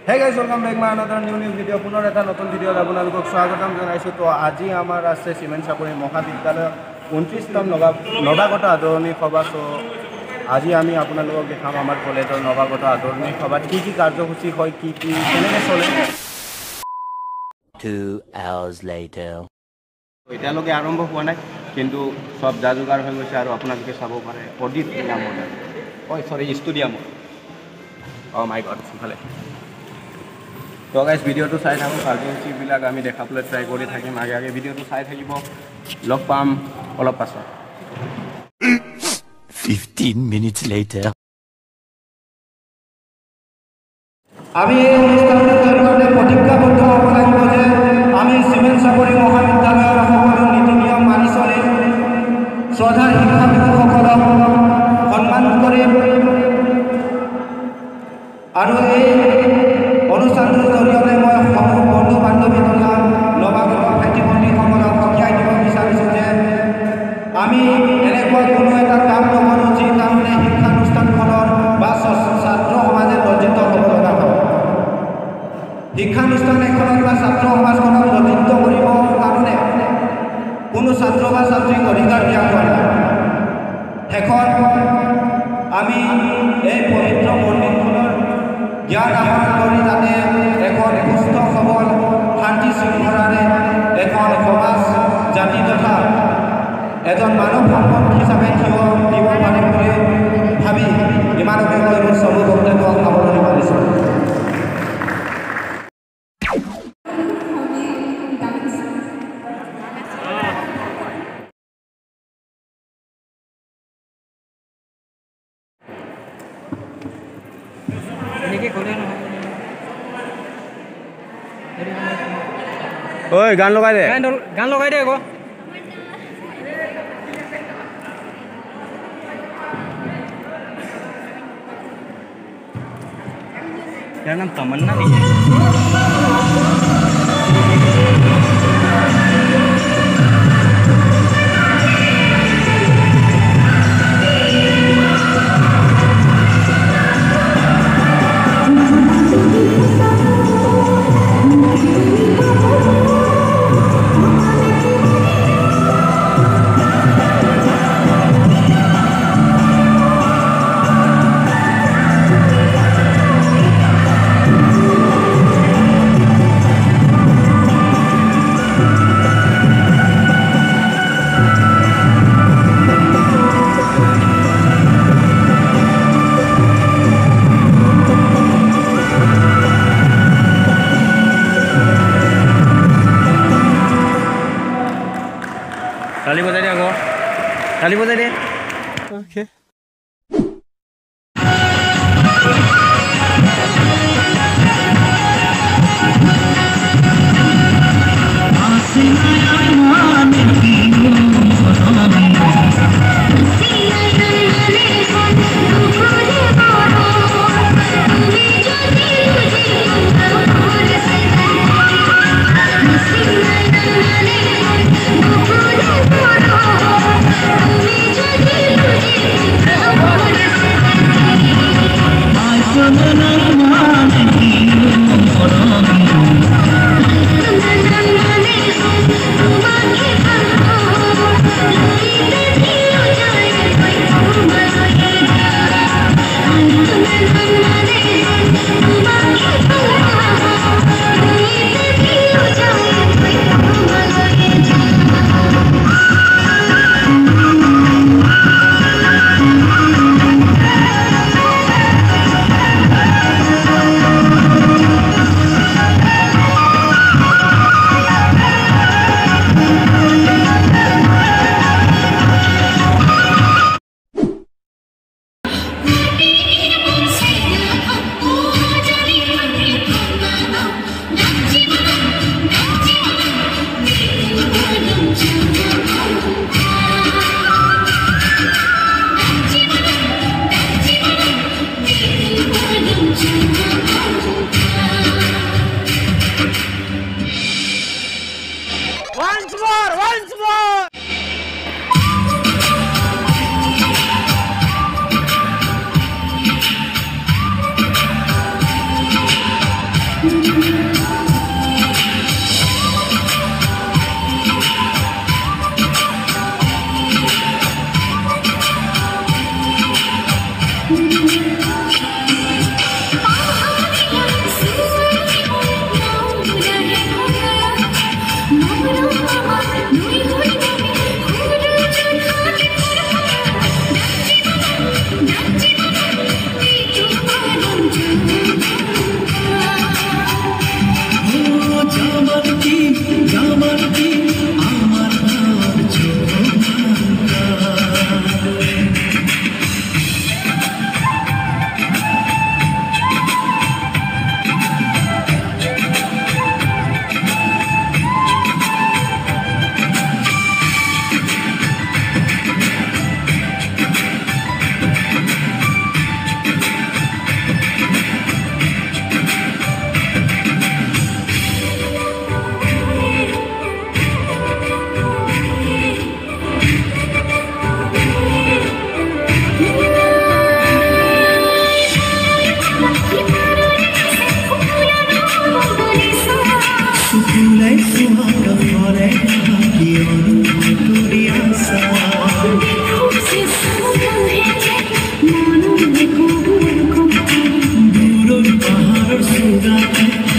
Hey guys, welcome back my another new video. পুনৰ এটা নতুন ভিডিঅ'ত আপোনালোকক স্বাগতম জনাইছো। তো আজি আমাৰ আছে সিমেন চাকৰি মহাবিদ্যালয় 29তম নৱাগত আদৰণি সভা। তো আজি আমি আপোনালোকক দেখাম আমাৰ কলেজৰ নৱাগত আদৰণি সভাত কি কি কাৰ্যসূচী হয়, কি কি কেনেকৈ চলে। 2 hours later. এতিয়ালৈকে আৰম্ভ হোৱা নাই, কিন্তু সব যা যোগাৰ হৈ গৈছে আৰু আপোনালোকে চাব পাৰে অডিটৰিয়ামত। ষ্টুডিয়ামত। মাই গড, ভালে। তো গাইজ ভিডিঅ'টো চাই থাকোঁ, কাৰ্যসূচীবিলাক আমি দেখাবলৈ ট্ৰাই কৰি থাকিম। আগে ভিডিঅ'টো চাই থাকিব, লগ পাম অলপ পাছত। 15 minutes later. আমি এই অনুষ্ঠানটোৰ কাৰণে প্ৰতিজ্ঞাবদ্ধ হ'ব লাগিব যে আমি সিমেন চাকৰি মহাবিদ্যালয়ৰ সকলো নীতি নিয়ম মানি চলিম, শ্ৰদ্ধাৰ শিক্ষাগুৰুসকলক সন্মান কৰিম আৰু এই অনুষ্ঠানটোৰ জৰিয়তে মই সমূহ বন্ধু বান্ধৱী তথা নৱাগত ভাইটি ভণ্টিসকলক সকীয়াই দিব বিচাৰিছোঁ যে আমি এনেকুৱা কোনো এটা কাম নকৰোঁ যি কাৰণে শিক্ষানুষ্ঠানখনৰ বা ছাত্ৰ সমাজে লজ্জিত হ'ব লগা হয়। শিক্ষানুষ্ঠান এখনত বা ছাত্ৰ সমাজখনক লজ্জিত কৰিবৰ কাৰণে কোনো ছাত্ৰ বা ছাত্ৰীক অধিকাৰ দিয়া হোৱা নাই। শেষত আমি এই পবিত্ৰ মন্দিৰখনৰ জ্ঞান আহৰণ কৰি যাতে এখন সুস্থ সবল শান্তি শৃংখলাৰে এখন সমাজ জাতি তথা এজন মানৱ সম্পদ হিচাপে থিয় দিব পাৰিম বুলি ভাবি ইমানকে মই মোৰ চমু বক্তব্য সামৰণি মাৰিছোঁ। ঐ গান লগাই দে, গান লগাই দে আকৌ। ইয়াৰ নাম তমন্না নেকি? তালি বজাই দে আকৌ, তালি বজাই দে। অ'কে। তুমি Sudah